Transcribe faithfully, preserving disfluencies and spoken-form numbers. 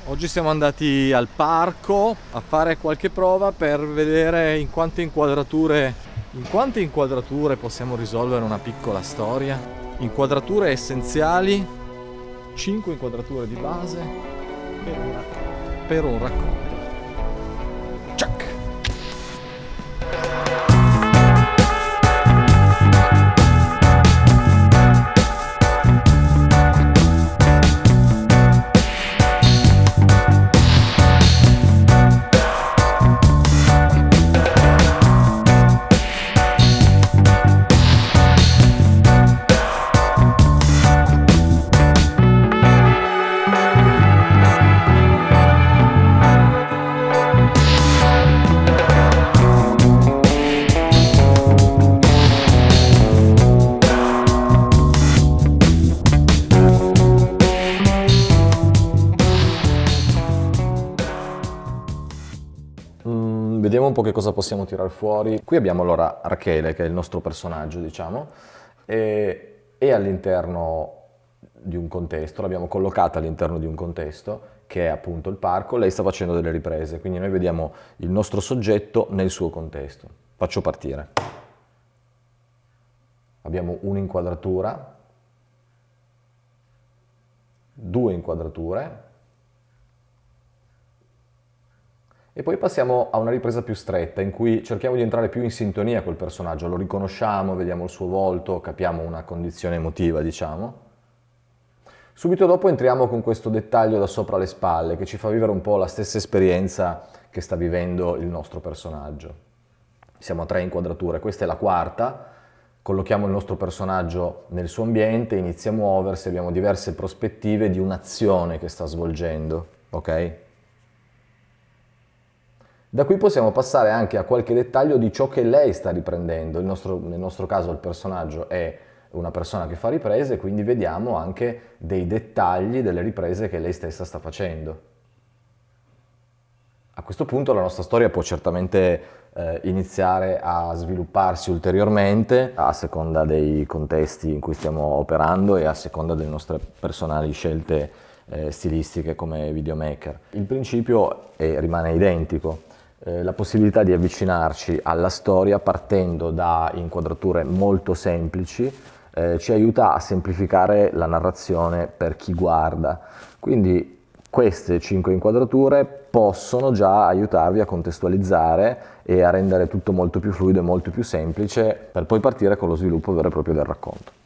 Oggi siamo andati al parco a fare qualche prova per vedere in quante inquadrature, in quante inquadrature possiamo risolvere una piccola storia. Inquadrature essenziali, cinque inquadrature di base per un racconto. Per un racconto. Ciak! Vediamo un po' che cosa possiamo tirare fuori. Qui abbiamo allora Rachele, che è il nostro personaggio, diciamo, e, e all'interno di un contesto, l'abbiamo collocata all'interno di un contesto, che è appunto il parco. Lei sta facendo delle riprese, quindi noi vediamo il nostro soggetto nel suo contesto. Faccio partire. Abbiamo un'inquadratura, due inquadrature, e poi passiamo a una ripresa più stretta in cui cerchiamo di entrare più in sintonia col personaggio, lo riconosciamo, vediamo il suo volto, capiamo una condizione emotiva, diciamo. Subito dopo entriamo con questo dettaglio da sopra le spalle che ci fa vivere un po' la stessa esperienza che sta vivendo il nostro personaggio. Siamo a tre inquadrature, questa è la quarta, collochiamo il nostro personaggio nel suo ambiente, inizia a muoversi, abbiamo diverse prospettive di un'azione che sta svolgendo, ok? Da qui possiamo passare anche a qualche dettaglio di ciò che lei sta riprendendo. Il nostro, nel nostro caso il personaggio è una persona che fa riprese, quindi vediamo anche dei dettagli delle riprese che lei stessa sta facendo. A questo punto la nostra storia può certamente eh, iniziare a svilupparsi ulteriormente a seconda dei contesti in cui stiamo operando e a seconda delle nostre personali scelte eh, stilistiche come videomaker. Il principio è, rimane identico. La possibilità di avvicinarci alla storia partendo da inquadrature molto semplici eh, ci aiuta a semplificare la narrazione per chi guarda. Quindi queste cinque inquadrature possono già aiutarvi a contestualizzare e a rendere tutto molto più fluido e molto più semplice per poi partire con lo sviluppo vero e proprio del racconto.